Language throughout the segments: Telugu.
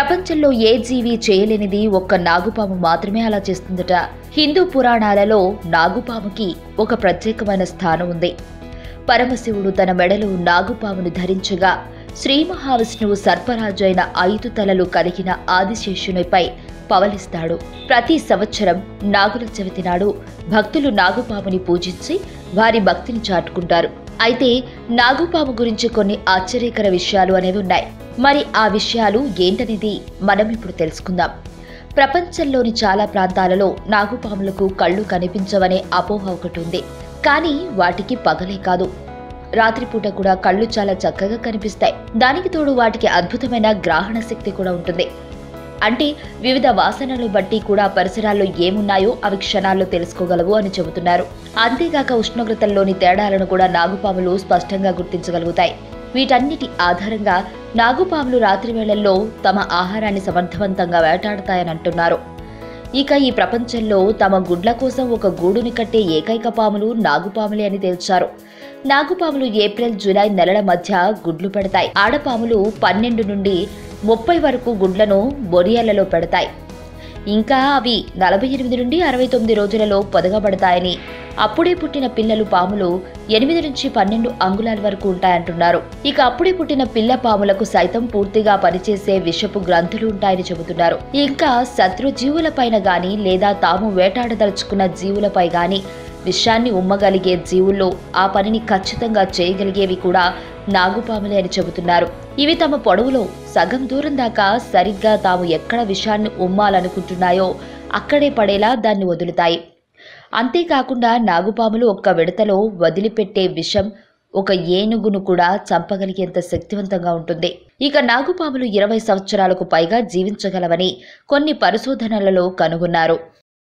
ప్రపంచంలో ఏ జీవి చేయలేనిది ఒక్క నాగుపాము మాత్రమే అలా చేస్తుందట. హిందూ పురాణాలలో నాగుపాముకి ఒక ప్రత్యేకమైన స్థానం ఉంది. పరమశివుడు తన మెడలో నాగుపామును ధరించగా శ్రీ మహావిష్ణువు సర్పరాజు అయిన 5 తలలు కలిగిన ఆదిశేషునిపై పవలిస్తాడు. ప్రతి సంవత్సరం నాగుల చవితి నాడు భక్తులు నాగుపాముని పూజించి వారి భక్తిని చాటుకుంటారు. అయితే నాగుపాము గురించి కొన్ని ఆశ్చర్యకర విషయాలు అనేవి ఉన్నాయి. మరి ఆ విషయాలు ఏంటనేది మనం ఇప్పుడు తెలుసుకుందాం. ప్రపంచంలోని చాలా ప్రాంతాలలో నాగుపాములకు కళ్ళు కనిపించవనే అపోహ ఒకటి ఉంది. కానీ వాటికి పగలే కాదు, రాత్రిపూట కూడా కళ్ళు చాలా చక్కగా కనిపిస్తాయి. దానికి తోడు వాటికి అద్భుతమైన గ్రహణ శక్తి కూడా ఉంటుంది. అంటే వివిధ వాసనలు బట్టి కూడా పరిసరాల్లో ఏమున్నాయో అవి క్షణాల్లో తెలుసుకోగలవు అని చెబుతున్నారు. అంతేగాక ఉష్ణోగ్రతల్లోని తేడాలను కూడా నాగుపాములు స్పష్టంగా గుర్తించగలుగుతాయి. వీటన్నిటి ఆధారంగా నాగుపాములు రాత్రి వేళల్లో తమ ఆహారాన్ని సమర్థవంతంగా వేటాడతాయని అంటున్నారు. ఇక ఈ ప్రపంచంలో తమ గుడ్ల కోసం ఒక గూడుని కట్టే ఏకైక పాములు నాగుపాములే అని తేల్చారు. నాగుపాములు ఏప్రిల్, జూలై నెలల మధ్య గుడ్లు పెడతాయి. ఆడపాములు 12 నుండి 30 వరకు గుడ్లను బొరియలలో పెడతాయి. ఇంకా అవి 48 నుండి 69 రోజులలో పొదగబడతాయని, అప్పుడే పుట్టిన పిల్లలు పాములు 8 నుంచి 12 అంగుళాల వరకు ఉంటాయంటున్నారు. ఇక అప్పుడే పుట్టిన పిల్ల పాములకు సైతం పూర్తిగా పనిచేసే విషపు గ్రంథులు ఉంటాయని చెబుతున్నారు. ఇంకా శత్రు జీవులపైన గాని లేదా తాము వేటాడదలుచుకున్న జీవులపై గాని విషాన్ని ఉమ్మగలిగే జీవుల్లో ఆ పనిని ఖచ్చితంగా చేయగలిగేవి కూడా నాగుపాములే అని చెబుతున్నారు. ఇవి తమ పొడవులో సగం దూరం దాకా సరిగ్గా తాము ఎక్కడ విషాన్ని ఉమ్మాలనుకుంటున్నాయో అక్కడే పడేలా దాన్ని వదులుతాయి. అంతేకాకుండా నాగుపాములు ఒక్క విడతలో వదిలిపెట్టే విషం ఒక ఏనుగును కూడా చంపగలిగేంత శక్తివంతంగా ఉంటుంది. ఇక నాగుపాములు 20 సంవత్సరాలకు పైగా జీవించగలవని కొన్ని పరిశోధనలలో కనుగొన్నారు.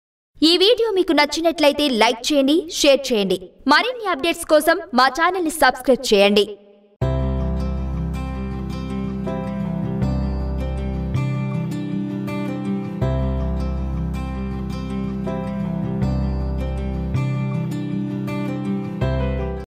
ఈ వీడియో మీకు నచ్చినట్లయితే లైక్ చేయండి, షేర్ చేయండి. మరిన్ని అప్డేట్స్ కోసం మా ఛానల్ ని సబ్స్క్రైబ్ చేయండి.